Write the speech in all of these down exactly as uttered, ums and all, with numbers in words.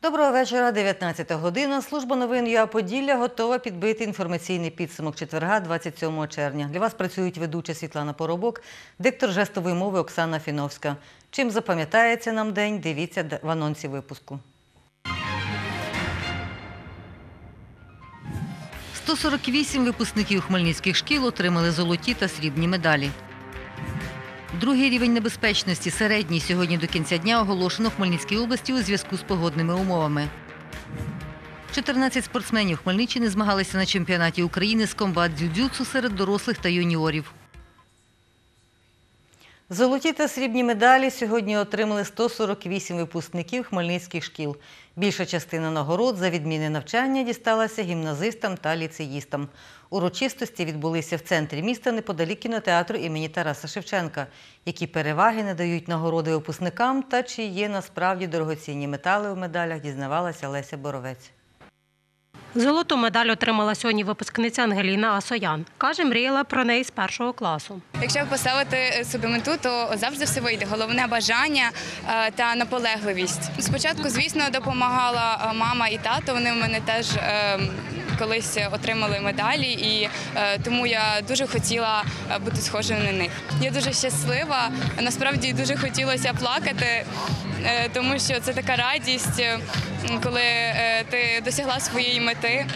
Доброго вечора, дев'ятнадцята година. Служба новин ЮА Поділля готова підбити інформаційний підсумок четверга, двадцять сьомого червня. Для вас працюють ведуча Світлана Поробок, диктор жестової мови Оксана Фіновська. Чим запам'ятається нам день, дивіться в анонсі випуску. сто сорок вісім випускників хмельницьких шкіл отримали золоті та срібні медалі. Другий рівень небезпечності, середній, сьогодні до кінця дня оголошено в Хмельницькій області у зв'язку з погодними умовами. чотирнадцять спортсменів Хмельниччини змагалися на чемпіонаті України з комбат-дзюдзюцу серед дорослих та юніорів. Золоті та срібні медалі сьогодні отримали сто сорок вісім випускників хмельницьких шкіл. Більша частина нагород за відмінне навчання дісталася гімназистам та ліцеїстам. Урочистості відбулися в центрі міста неподалік кінотеатру імені Тараса Шевченка. Які переваги надають нагороди випускникам та чи є насправді дорогоцінні метали у медалях, дізнавалася Леся Боровець. Золоту медаль отримала сьогодні випускниця Ангеліна Асоян. Каже, мріяла про неї з першого класу. Якщо поставити собі мету, то завжди все вийде. Головне – бажання та наполегливість. Спочатку, звісно, допомагала мама і тато. Вони в мене теж колись отримали медалі, і тому я дуже хотіла бути схожою на них. Я дуже щаслива, насправді дуже хотілося плакати, тому що це така радість, коли ти досягла своєї мети.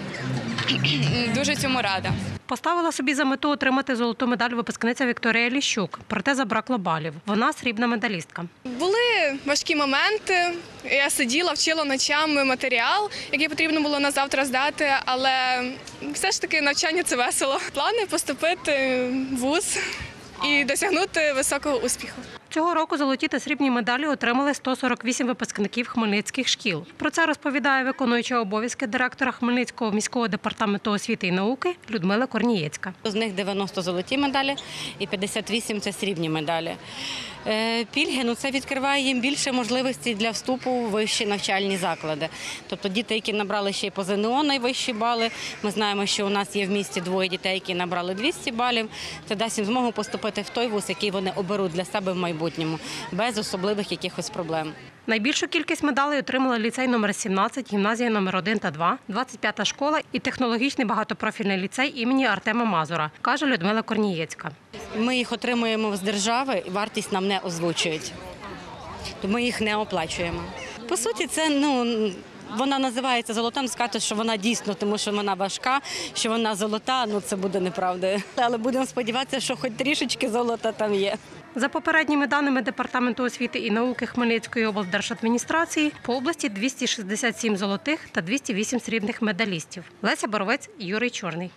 Дуже цьому рада. Поставила собі за мету отримати золоту медаль випускниця Вікторія Ліщук, проте забракло балів. Вона срібна медалістка. Були важкі моменти. Я сиділа, вчила ночами матеріал, який потрібно було на завтра здати, але все ж таки навчання – це весело. Плани – поступити в вуз і досягнути високого успіху. Цього року золоті та срібні медалі отримали сто сорок вісім випускників хмельницьких шкіл. Про це розповідає виконуюча обов'язки директора Хмельницького міського департаменту освіти і науки Людмила Корнієцька. З них дев'яносто золоті медалі і п'ятдесят вісім – це срібні медалі. Пільги, ну, це відкриває їм більше можливостей для вступу у вищі навчальні заклади. Тобто діти, які набрали ще й по ЗНО найвищі бали, ми знаємо, що у нас є в місті двоє дітей, які набрали двісті балів, це дасть їм змогу поступити в той вуз, який вони оберуть для себе в майбутньому, без особливих якихось проблем. Найбільшу кількість медалей отримали ліцей номер сімнадцять, гімназія номер один та два, двадцять п'ята школа і технологічний багатопрофільний ліцей імені Артема Мазура, каже Людмила Корнієцька. Ми їх отримуємо з держави, вартість нам не озвучують, тому ми їх не оплачуємо. По суті, це, ну, вона називається золота, сказати, що вона дійсно, тому що вона важка, що вона золота, ну це буде неправдою. Але будемо сподіватися, що хоч трішечки золота там є. За попередніми даними Департаменту освіти і науки Хмельницької облдержадміністрації, по області двісті шістдесят сім золотих та двісті вісім срібних медалістів. Леся Боровець, Юрій Чорний.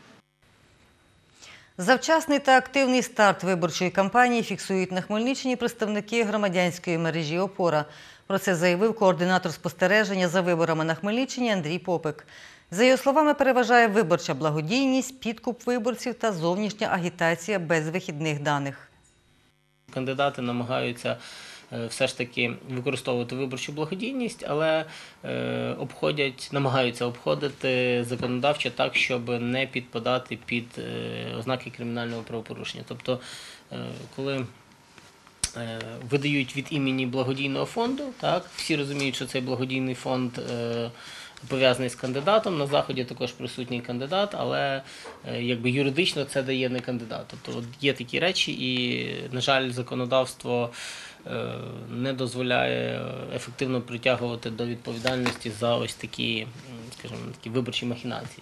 Завчасний та активний старт виборчої кампанії фіксують на Хмельниччині представники громадянської мережі «Опора». Про це заявив координатор спостереження за виборами на Хмельниччині Андрій Попик. За його словами, переважає виборча благодійність, підкуп виборців та зовнішня агітація без вихідних даних. Кандидати намагаються все ж таки використовувати виборчу благодійність, але обходять, намагаються обходити законодавчо так, щоб не підпадати під ознаки кримінального правопорушення. Тобто, коли видають від імені благодійного фонду, так, всі розуміють, що цей благодійний фонд пов'язаний з кандидатом, на заході також присутній кандидат, але якби юридично це дає не кандидат. Тобто є такі речі і, на жаль, законодавство не дозволяє ефективно притягувати до відповідальності за ось такі, скажімо, такі виборчі махінації.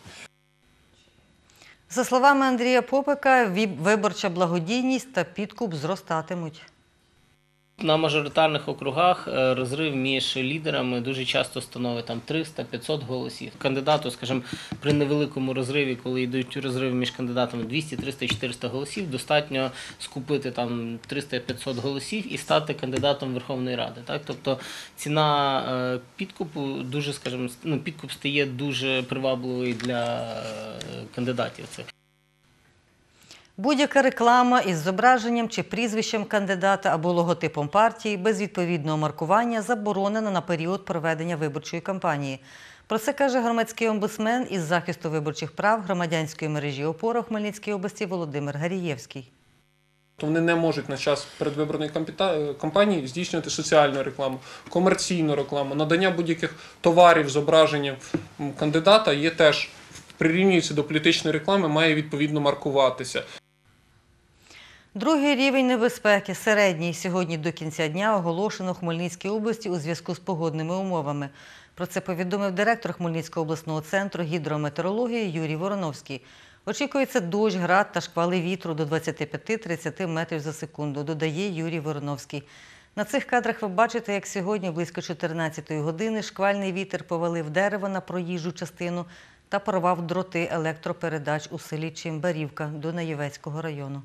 За словами Андрія Попика, виборча благодійність та підкуп зростатимуть. На мажоритарних округах розрив між лідерами дуже часто становить там триста-п'ятсот голосів. Кандидату, скажімо, при невеликому розриві, коли йдуть розриви між кандидатами двісті, триста, чотириста голосів, достатньо скупити там триста-п'ятсот голосів і стати кандидатом Верховної Ради. Так? Тобто ціна підкупу дуже, скажімо, ну, підкуп стає дуже привабливий для кандидатів цих. Будь-яка реклама із зображенням чи прізвищем кандидата або логотипом партії без відповідного маркування заборонена на період проведення виборчої кампанії. Про це каже громадський омбудсмен із захисту виборчих прав громадянської мережі «Опора» в Хмельницькій області Володимир Гарієвський. То вони не можуть на час передвиборної кампанії здійснювати соціальну рекламу, комерційну рекламу, надання будь-яких товарів, зображення кандидата є теж, прирівнюється до політичної реклами, має відповідно маркуватися. Другий рівень небезпеки – середній. Сьогодні до кінця дня оголошено в Хмельницькій області у зв'язку з погодними умовами. Про це повідомив директор Хмельницького обласного центру гідрометеорології Юрій Вороновський. Очікується дощ, град та шквали вітру до двадцяти п'яти - тридцяти метрів за секунду, додає Юрій Вороновський. На цих кадрах ви бачите, як сьогодні близько чотирнадцятої години шквальний вітер повалив дерево на проїжджу частину та порвав дроти електропередач у селі Чимбарівка Дунаєвецького району.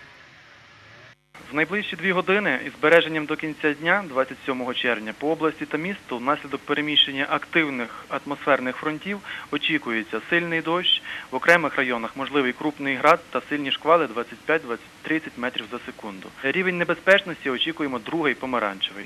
В найближчі дві години із збереженням до кінця дня, двадцять сьомого червня, по області та місту внаслідок переміщення активних атмосферних фронтів очікується сильний дощ, в окремих районах можливий крупний град та сильні шквали двадцять п'ять - тридцять метрів за секунду. Рівень небезпечності очікуємо другий помаранчевий.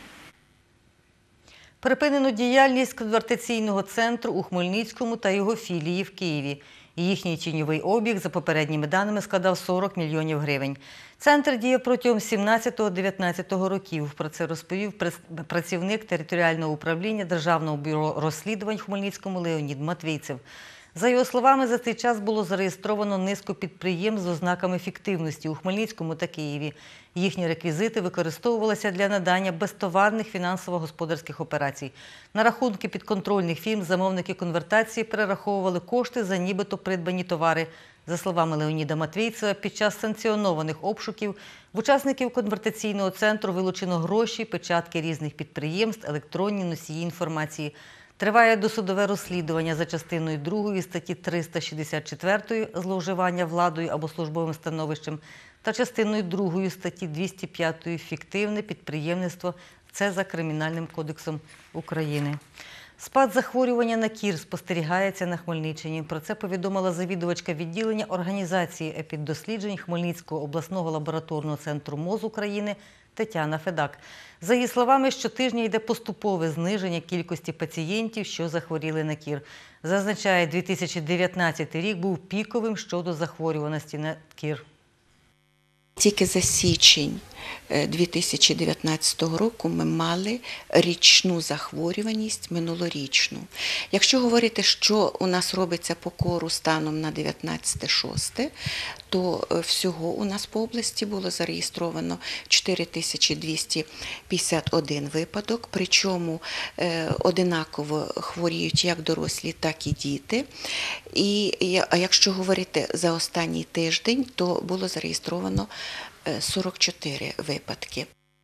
Припинено діяльність конвертаційного центру у Хмельницькому та його філії в Києві. Їхній тіньовий обіг, за попередніми даними, складав сорок мільйонів гривень. Центр діє протягом сімнадцятого-дев'ятнадцятого років. Про це розповів працівник територіального управління Державного бюро розслідувань в Хмельницькому Леонід Матвійцев. За його словами, за цей час було зареєстровано низку підприємств з ознаками фіктивності у Хмельницькому та Києві. Їхні реквізити використовувалися для надання безтоварних фінансово-господарських операцій. На рахунки підконтрольних фірм замовники конвертації перераховували кошти за нібито придбані товари. За словами Леоніда Матвійцева, під час санкціонованих обшуків в учасників конвертаційного центру вилучено гроші, печатки різних підприємств, електронні носії інформації. Триває досудове розслідування за частиною другої статті триста шістдесят чотири «Зловживання владою або службовим становищем» та частиною другої статті двісті п'ять «Фіктивне підприємництво». Це за Кримінальним кодексом України. Спад захворювання на кір спостерігається на Хмельниччині. Про це повідомила завідувачка відділення організації епіддосліджень Хмельницького обласного лабораторного центру МОЗ України Тетяна Федак. За її словами, щотижня йде поступове зниження кількості пацієнтів, що захворіли на кір. Зазначає, дві тисячі дев'ятнадцятий рік був піковим щодо захворюваності на кір. Тільки за січень дві тисячі дев'ятнадцятого року ми мали річну захворюваність минулорічну. Якщо говорити, що у нас робиться по кору станом на дев'ятнадцяте шосте, то всього у нас по області було зареєстровано чотири тисячі двісті п'ятдесят один випадок, причому одинаково хворіють як дорослі, так і діти. І якщо говорити за останній тиждень, то було зареєстровано сорок чотири випадки.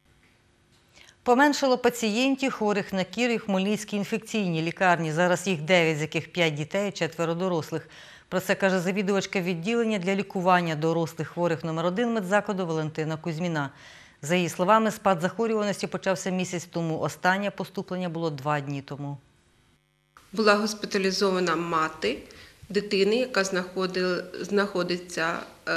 Поменшало пацієнтів, хворих на кір і в Хмельницькій інфекційній лікарні. Зараз їх дев'ять, з яких п'ять дітей, четверо дорослих. Про це каже завідувачка відділення для лікування дорослих хворих номер один медзакладу Валентина Кузьміна. За її словами, спад захворюваності почався місяць тому. Останнє поступлення було два дні тому. Була госпіталізована мати дитини, яка знаходиться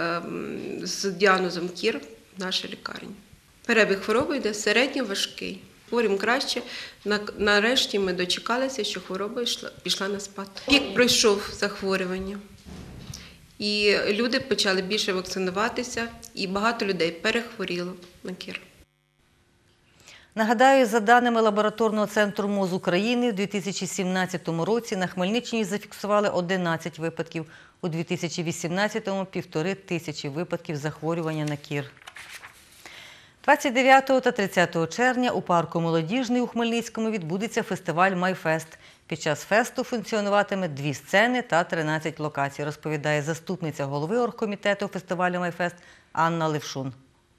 з діагнозом кір в нашій лікарні. Перебіг хвороби йде середньо-важкий. Хворим краще. Нарешті ми дочекалися, що хвороба пішла на спад. Пік пройшов захворювання. І люди почали більше вакцинуватися, і багато людей перехворіло на кір. Нагадаю, за даними лабораторного центру МОЗ України, у дві тисячі сімнадцятому році на Хмельниччині зафіксували одинадцять випадків, у дві тисячі вісімнадцятому – півтори тисячі випадків захворювання на кір. двадцять дев'ятого та тридцятого червня у парку «Молодіжний» у Хмельницькому відбудеться фестиваль «Майфест». Під час фесту функціонуватиме дві сцени та тринадцять локацій, розповідає заступниця голови оргкомітету фестивалю «Майфест» Анна Левшун.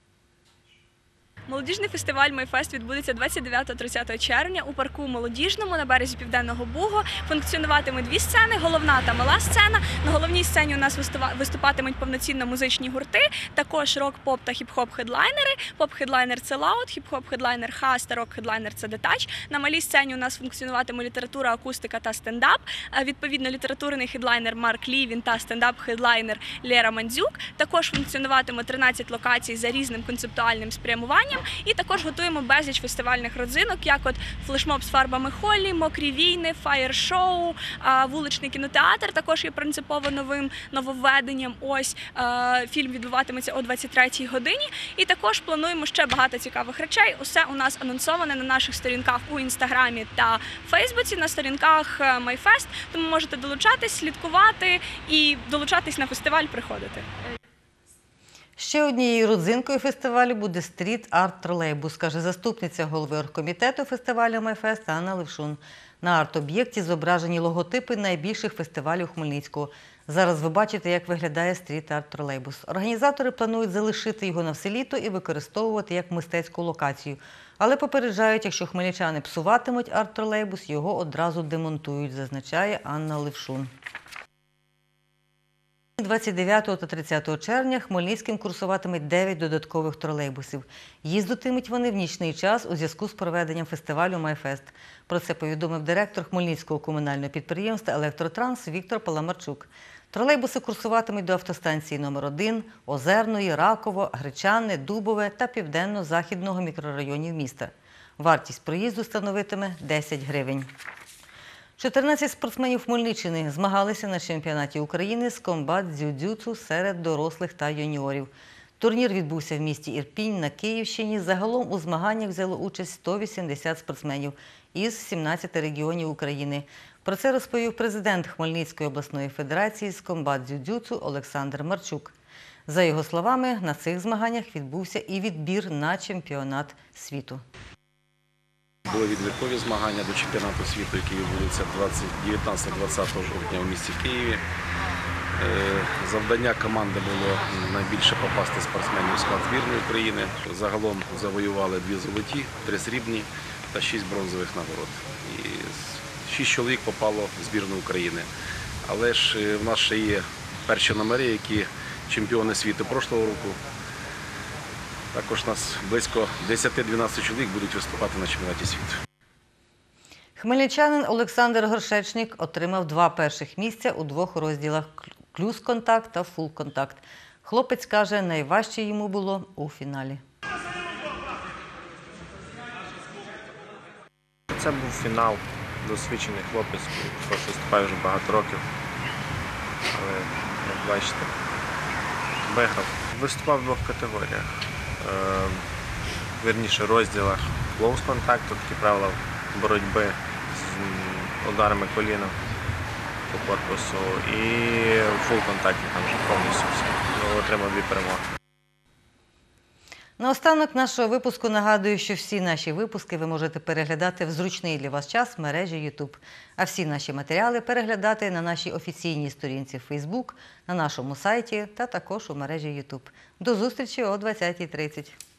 Молодіжний фестиваль «Майфест» відбудеться двадцять дев'ятого та тридцятого червня у парку «Молодіжному» на березі Південного Бугу. Функціонуватиме дві сцени – головна та мала сцена. На головній сцені у нас виступатимуть повноцінно музичні гурти, також рок-поп та хіп-хоп хедлайнери. Поп-хедлайнер – це Loud, хіп-хоп хедлайнер – Хас та рок-хедлайнер – це Детач. На малій сцені у нас функціонуватиме література, акустика та стендап. Відповідно, літературний хедлайнер Марк Лівін та стендап-хедлайнер Лера Мандзюк. Також функціонуватиме тринадцять локацій за різним концептуальним спрямуванням. освітленням. І також готуємо безліч фестивальних родзинок, як от флешмоб з фарбами Холлі, мокрі війни, фаєр-шоу, вуличний кінотеатр також є принципово новим нововведенням. Ось фільм відбуватиметься о двадцять третій годині. І також плануємо ще багато цікавих речей. Усе у нас анонсоване на наших сторінках у Інстаграмі та Фейсбуці, на сторінках MyFest. Тому можете долучатись, слідкувати і долучатись на фестиваль, приходити. Ще однією родзинкою фестивалю буде стріт-арт-тролейбус, каже заступниця голови оргкомітету фестивалю «Майфест» Анна Левшун. На арт-об'єкті зображені логотипи найбільших фестивалів Хмельницького. Зараз ви бачите, як виглядає стріт-арт-тролейбус. Організатори планують залишити його на все літо і використовувати як мистецьку локацію. Але попереджають, якщо хмельничани псуватимуть арт-тролейбус, його одразу демонтують, зазначає Анна Левшун. двадцять дев'ятого та тридцятого червня Хмельницьким курсуватимуть дев'ять додаткових тролейбусів. Їздитимуть вони в нічний час у зв'язку з проведенням фестивалю «Майфест». Про це повідомив директор Хмельницького комунального підприємства «Електротранс» Віктор Паламарчук. Тролейбуси курсуватимуть до автостанції номер один, Озерної, Раково, Гречани, Дубове та Південно-Західного мікрорайонів міста. Вартість проїзду становитиме десять гривень. чотирнадцять спортсменів Хмельниччини змагалися на чемпіонаті України з комбат-дзюдзюцу серед дорослих та юніорів. Турнір відбувся в місті Ірпінь на Київщині. Загалом у змаганнях взяло участь сто вісімдесят спортсменів із сімнадцяти регіонів України. Про це розповів президент Хмельницької обласної федерації з комбат-дзюдзюцу Олександр Марчук. За його словами, на цих змаганнях відбувся і відбір на чемпіонат світу. Були відбіркові змагання до чемпіонату світу, який відбудеться дев'ятнадцятого-двадцятого жовтня в місті Києві. Завдання команди було найбільше попасти спортсменів у склад збірної України. Загалом завоювали дві золоті, три срібні та шість бронзових нагород. І шість чоловік попало в збірну України. Але ж в нас ще є перші номери, які чемпіони світу прошлого року. Також у нас близько десять-дванадцять чоловік будуть виступати на чемпіонаті світу. Хмельничанин Олександр Горшечник отримав два перших місця у двох розділах – клюз-контакт та фул-контакт. Хлопець каже, найважче йому було у фіналі. Це був фінал. Досвідчений хлопець, який виступає вже багато років. Але, як бачите, виграв. Виступав в двох категоріях. Вірніше, розділах close контакту, такі правила боротьби з ударами коліном по корпусу, і фул контакті, там вже повністю все. Ну, отримав дві перемоги. Наостанок нашого випуску нагадую, що всі наші випуски ви можете переглядати в зручний для вас час в мережі YouTube. А всі наші матеріали переглядати на нашій офіційній сторінці в Facebook, на нашому сайті та також у мережі YouTube. До зустрічі о двадцятій тридцять.